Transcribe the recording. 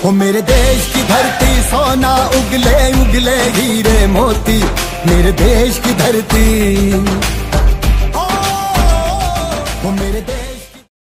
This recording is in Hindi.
ओ मेरे देश की धरती सोना उगले उगले हीरे मोती, मेरे देश की धरती।